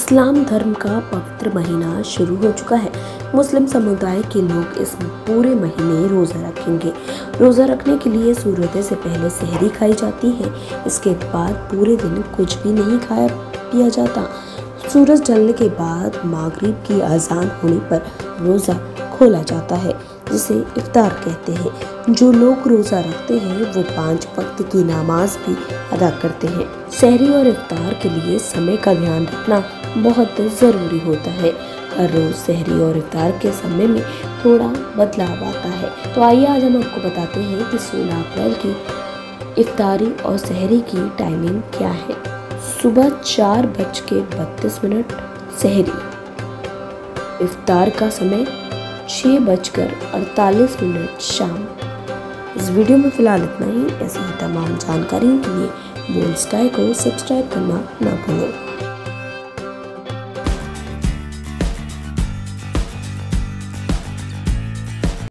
इस्लाम धर्म का पवित्र महीना शुरू हो चुका है। मुस्लिम समुदाय के लोग इस पूरे महीने रोज़ा रखेंगे। रोज़ा रखने के लिए सूर्योदय से पहले सहरी खाई जाती है। इसके बाद पूरे दिन कुछ भी नहीं खाया पिया जाता। सूरज ढलने के बाद मागरिब की अजान होने पर रोज़ा खोला जाता है, जिसे इफ्तार कहते हैं। जो लोग रोज़ा रखते हैं वो 5 वक्त की नमाज भी अदा करते हैं। सहरी और इफ्तार के लिए समय का ध्यान रखना बहुत ज़रूरी होता है। हर रोज़ सहरी और इफ्तार के समय में थोड़ा बदलाव आता है। तो आइए आज हम आपको बताते हैं कि 16 अप्रैल की इफ्तारी और सहरी की टाइमिंग क्या है। सुबह 4:32 सहरी। इफ्तार का समय 6:48 शाम। इस वीडियो में फिलहाल इतना ही। ऐसी ही तमाम जानकारियों के लिए बोल्ड स्काई को सब्सक्राइब करना ना भूलें।